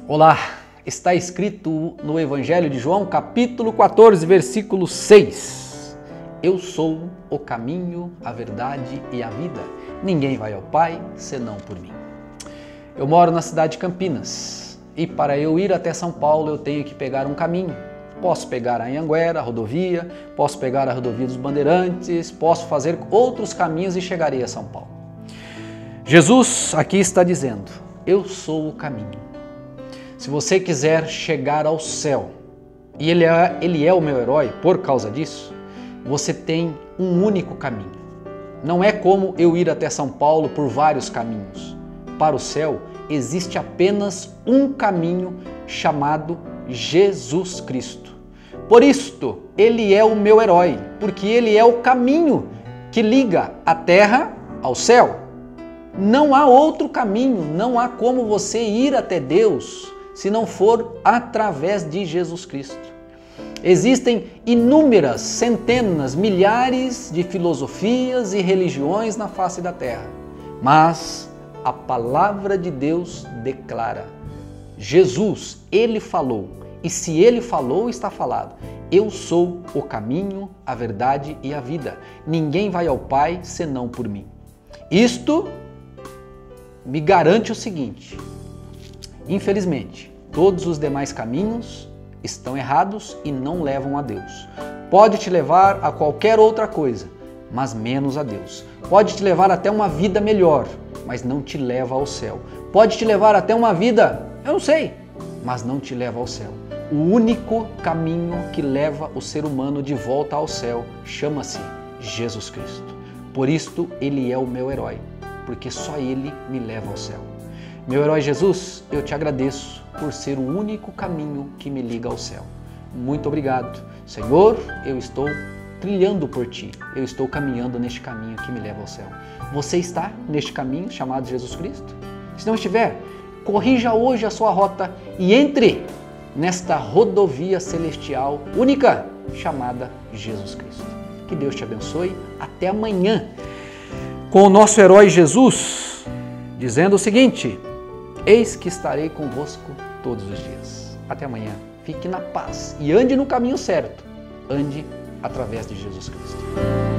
Olá, está escrito no Evangelho de João, capítulo 14, versículo 6. Eu sou o caminho, a verdade e a vida. Ninguém vai ao Pai senão por mim. Eu moro na cidade de Campinas e para eu ir até São Paulo eu tenho que pegar um caminho. Posso pegar a Anhanguera, a rodovia, posso pegar a rodovia dos Bandeirantes, posso fazer outros caminhos e chegarei a São Paulo. Jesus aqui está dizendo, eu sou o caminho. Se você quiser chegar ao céu, e ele é o meu herói por causa disso, você tem um único caminho. Não é como eu ir até São Paulo por vários caminhos. Para o céu existe apenas um caminho chamado Jesus Cristo. Por isto, ele é o meu herói, porque ele é o caminho que liga a terra ao céu. Não há outro caminho, não há como você ir até Deus se não for através de Jesus Cristo. Existem inúmeras, centenas, milhares de filosofias e religiões na face da terra, mas a palavra de Deus declara, Jesus, ele falou, e se ele falou, está falado. Eu sou o caminho, a verdade e a vida. Ninguém vai ao Pai senão por mim. Isto me garante o seguinte, infelizmente, todos os demais caminhos estão errados e não levam a Deus. Pode te levar a qualquer outra coisa, mas menos a Deus. Pode te levar até uma vida melhor, mas não te leva ao céu. Pode te levar até uma vida, eu não sei, mas não te leva ao céu. O único caminho que leva o ser humano de volta ao céu chama-se Jesus Cristo. Por isto, ele é o meu herói, porque só ele me leva ao céu. Meu herói Jesus, eu te agradeço por ser o único caminho que me liga ao céu. Muito obrigado. Senhor, eu estou trilhando por ti. Eu estou caminhando neste caminho que me leva ao céu. Você está neste caminho chamado Jesus Cristo? Se não estiver, corrija hoje a sua rota e entre nesta rodovia celestial única chamada Jesus Cristo. Que Deus te abençoe. Até amanhã com o nosso herói Jesus, dizendo o seguinte, eis que estarei convosco todos os dias. Até amanhã. Fique na paz e ande no caminho certo. Ande através de Jesus Cristo.